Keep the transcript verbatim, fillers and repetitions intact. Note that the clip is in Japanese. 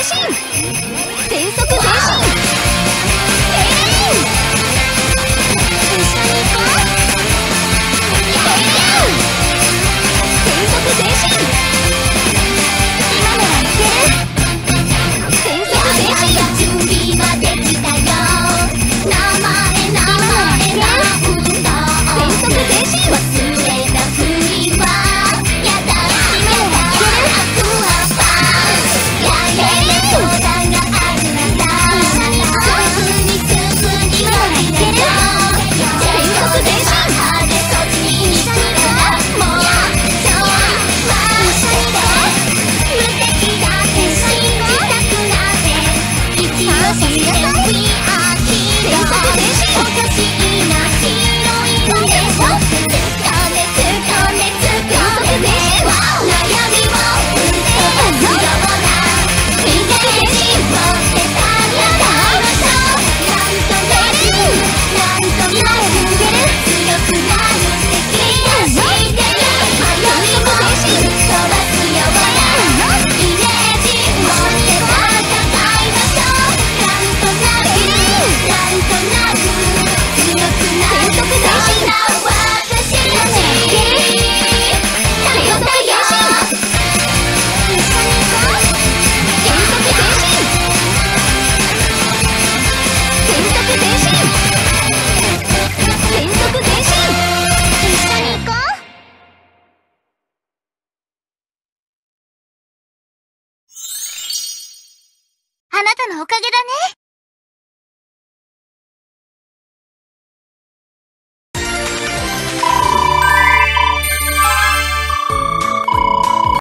進、全速前進、えい、一緒に行こう、全速前進、今ならいける、全速前進、準備はできたよ、名前名前なんだ、全速前進、忘れたふりはやだやだ、アクアパン、ややや相談があるならすぐにすぐにはいける、全速前進、派手そっちに行くからもう今日は一緒にで無敵だって信じたくなって息をして